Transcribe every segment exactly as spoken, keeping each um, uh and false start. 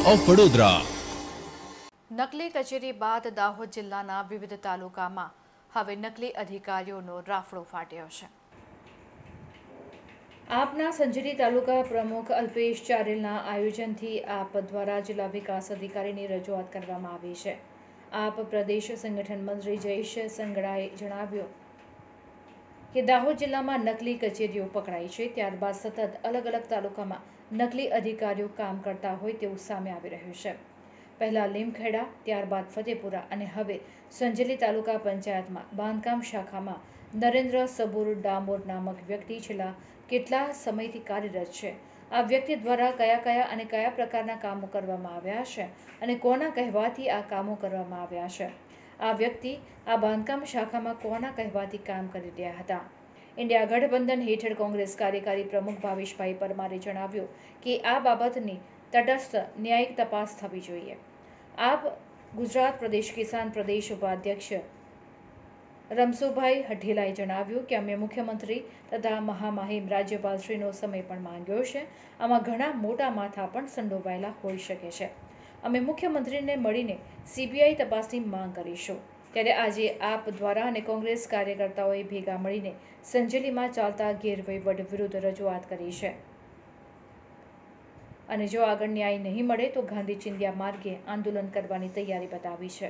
Of Vadodara. નકલી કચેરી બાદ દાહોદ જિલ્લાના વિવિધ તાલુકામાં હવે નકલી અધિકારીઓનો રાફડો ફાટ્યો છે. આપના સંજેલી તાલુકા પ્રમુખ અલ્પેશ ચારેલના આયોજનથી આપ દ્વારા જિલ્લા વિકાસ અધિકારીની રજૂઆત કરવામાં આવી છે. આપ પ્રદેશ સંગઠન મંત્રી જયેશ સંગડાએ જણાવ્યું કે દાહોદ જિલ્લામાં નકલી કચેરીઓ પકડાઈ છે, ત્યારબાદ સતત અલગ અલગ તાલુકામાં નકલી અધિકારીઓ કામ કરતા હોય તેવું સામે આવી રહ્યું છે. પહેલા લીમખેડા, ત્યારબાદ ફતેપુરા અને હવે સંજેલી તાલુકા પંચાયતમાં બાંધકામ શાખામાં નરેન્દ્ર સબુર ડામોર નામક વ્યક્તિ છેલ્લા કેટલા સમયથી કાર્યરત છે. આ વ્યક્તિ દ્વારા કયા કયા અને કયા પ્રકારના કામો કરવામાં આવ્યા છે અને કોના કહેવાથી આ કામો કરવામાં આવ્યા છે. આ વ્યક્તિ આ બાંધકામ શાખામાં કોના કહેવાથી કામ કરી રહ્યા હતા. ઇન્ડિયા ગઠબંધન હેઠળ કોંગ્રેસ કાર્યકારી પ્રમુખ ભાવેશભાઈ પરમારે જણાવ્યું કે આ બાબતની તટસ્થ ન્યાયિક તપાસ થવી જોઈએ. આપ ગુજરાત પ્રદેશ કિસાન પ્રદેશ ઉપાધ્યક્ષ રમસુભાઈ હઠેલાએ જણાવ્યું કે અમે મુખ્યમંત્રી તથા મહામહિમ રાજ્યપાલશ્રીનો સમય પણ માંગ્યો છે. આમાં ઘણા મોટા માથા પણ સંડોવાયેલા હોઈ શકે છે. અમે મુખ્યમંત્રીને મળીને સીબીઆઈ તપાસની માંગ કરીશું. ત્યારે આજે આપ દ્વારા અને કોંગ્રેસ કાર્યકર્તાઓએ ભેગા મળીને સંજેલીમાં ચાલતા ગેરવહીવટ વિરુદ્ધ રજૂઆત કરી છે અને જો આગળ ન્યાય નહીં મળે તો ગાંધી ચિંધ્યા માર્ગે આંદોલન કરવાની તૈયારી બતાવી છે.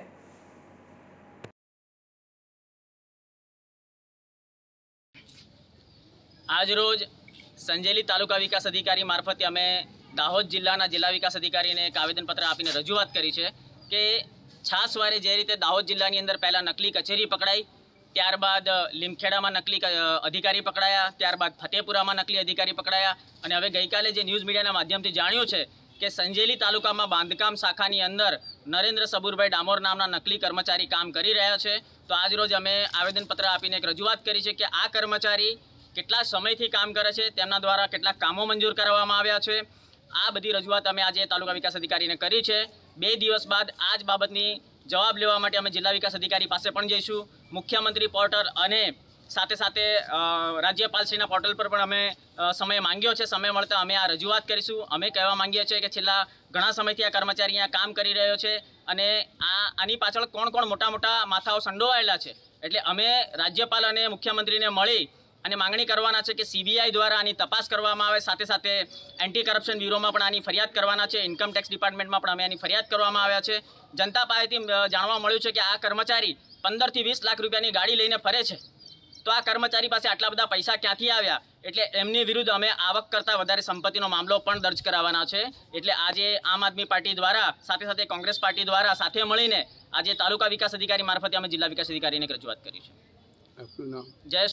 આજરોજ સંજેલી તાલુકા વિકાસ અધિકારી મારફતે અમે દાહોદ જિલ્લાના જિલ્લા વિકાસ અધિકારીને એક આવેદનપત્ર આપીને રજૂઆત કરી છે કે છાસવારે જે રીતે દાહોદ જિલ્લાની અંદર પહેલાં નકલી કચેરી પકડાઈ, ત્યારબાદ લીમખેડામાં નકલી અધિકારી પકડાયા, ત્યારબાદ ફતેપુરામાં નકલી અધિકારી પકડાયા અને હવે ગઈકાલે જે ન્યૂઝ મીડિયાના માધ્યમથી જાણ્યું છે કે સંજેલી તાલુકામાં બાંધકામ શાખાની અંદર નરેન્દ્ર સબુરભાઈ ડામોર નામના નકલી કર્મચારી કામ કરી રહ્યા છે. તો આજરોજ અમે આવેદનપત્ર આપીને એક રજૂઆત કરી છે કે આ કર્મચારી કેટલા સમયથી કામ કરે છે, તેમના દ્વારા કેટલા કામો મંજૂર કરવામાં આવ્યા છે. આ બધી રજૂઆત અમે આજે તાલુકા વિકાસ અધિકારીને કરી છે. બે દિવસ બાદ આ જ બાબતની જવાબ લેવા માટે અમે જિલ્લા વિકાસ અધિકારી પાસે પણ જઈશું. મુખ્યમંત્રી પોર્ટલ અને સાથે સાથે રાજ્યપાલશ્રીના પોર્ટલ પર પણ અમે સમય માંગ્યો છે. સમય મળતા અમે આ રજૂઆત કરીશું. અમે કહેવા માંગીએ છીએ કે છેલ્લા ઘણા સમયથી આ કર્મચારી અહીંયા કામ કરી રહ્યો છે અને આ આની પાછળ કોણ કોણ મોટા મોટા માથાઓ સંડોવાયેલા છે. એટલે અમે રાજ્યપાલ અને મુખ્યમંત્રીને મળી અને માંગણી કરવાના છે કે સીબીઆઈ દ્વારા આની તપાસ કરવામાં આવે. સાથે સાથે એન્ટી કરપ્શન બ્યુરોમાં પણ આની ફરિયાદ કરવાના છે. ઇન્કમ ટેક્સ ડિપાર્ટમેન્ટમાં પણ અમે આની ફરિયાદ કરવામાં આવ્યા છે. જનતા પાસેથી જાણવા મળ્યું છે કે આ કર્મચારી પંદરથી વીસ લાખ રૂપિયાની ગાડી લઈને ફરે છે. તો આ કર્મચારી પાસે આટલા બધા પૈસા ક્યાંથી આવ્યા? એટલે એમની વિરુદ્ધ અમે આવક કરતાં વધારે સંપત્તિનો મામલો પણ દર્જ કરાવવાના છે. એટલે આજે આમ આદમી પાર્ટી દ્વારા સાથે સાથે કોંગ્રેસ પાર્ટી દ્વારા સાથે મળીને આજે તાલુકા વિકાસ અધિકારી મારફતે અમે જિલ્લા વિકાસ અધિકારીને રજૂઆત કરી છે. જયેશ